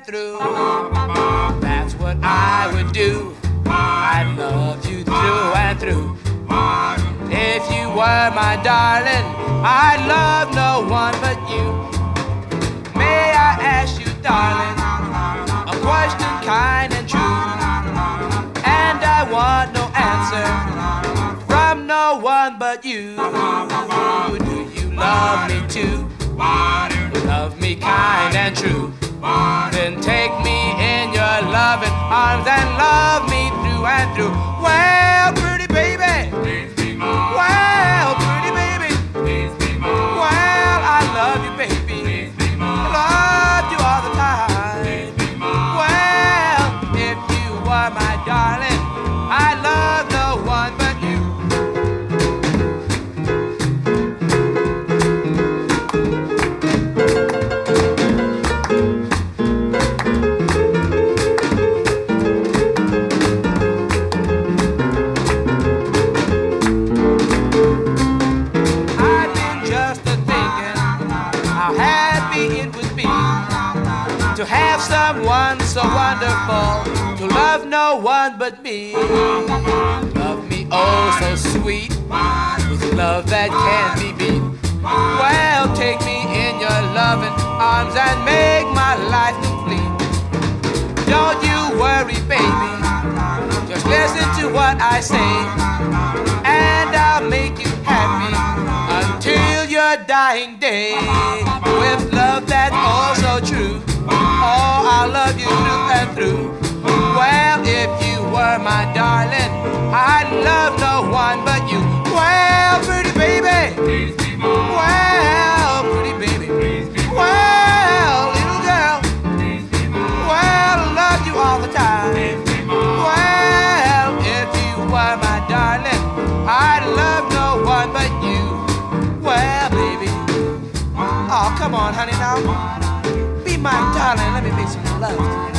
and through. That's what I would do. I'd love you through and through. If you were my darling, I'd love no one but you. May I ask you, darling, a question kind and true? And I want no answer from no one but you. Do you love me too? Love me kind and true? Then take me in your loving arms and love me through and through. Well, pretty baby. Well, pretty baby. Well, I love you, baby. I love you all the time. Well, if you were my darling, I love no one but you. To have someone so wonderful, to love no one but me. Love me oh so sweet, with love that can't be beat. Well, take me in your loving arms and make my life complete. Don't you worry, baby, just listen to what I say, and I'll make you happy until your dying day. With love that's oh so true, oh, I'll love you through and through. Well, if you were my darling, I'd love no one but you. Well, pretty baby. Well, pretty baby. Well, little girl. Well, I love you all the time. Well, if you were my darling, I'd love no one but you. Well, baby. Oh, come on, honey, now. Be my darling, let me make some love to you.